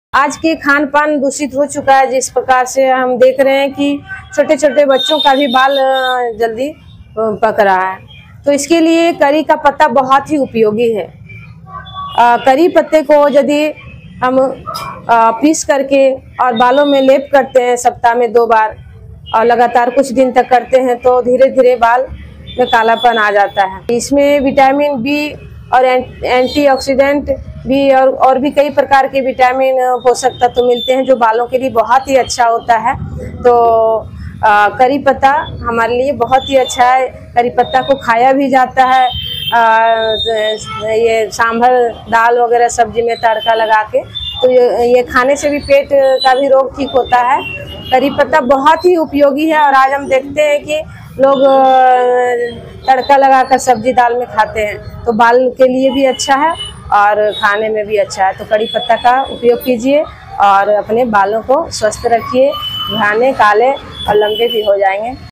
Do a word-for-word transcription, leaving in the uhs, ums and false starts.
आज के खान पान दूषित हो चुका है। जिस प्रकार से हम देख रहे हैं कि छोटे छोटे बच्चों का भी बाल जल्दी पक रहा है, तो इसके लिए करी का पत्ता बहुत ही उपयोगी है। आ, करी पत्ते को यदि हम आ, पीस करके और बालों में लेप करते हैं सप्ताह में दो बार और लगातार कुछ दिन तक करते हैं तो धीरे धीरे बाल में कालापन आ जाता है। इसमें विटामिन बी और एंटीऑक्सीडेंट भी और और भी कई प्रकार के विटामिन पोषक तत्व मिलते हैं जो बालों के लिए बहुत ही अच्छा होता है। तो आ, करी पत्ता हमारे लिए बहुत ही अच्छा है। करी पत्ता को खाया भी जाता है, आ, ये सांभर दाल वगैरह सब्जी में तड़का लगा के, तो ये, ये खाने से भी पेट का भी रोग ठीक होता है। करी पत्ता बहुत ही उपयोगी है और आज हम देखते हैं कि लोग तड़का लगाकर सब्जी दाल में खाते हैं, तो बाल के लिए भी अच्छा है और खाने में भी अच्छा है। तो कड़ी पत्ता का उपयोग कीजिए और अपने बालों को स्वस्थ रखिए, घने काले और लंबे भी हो जाएंगे।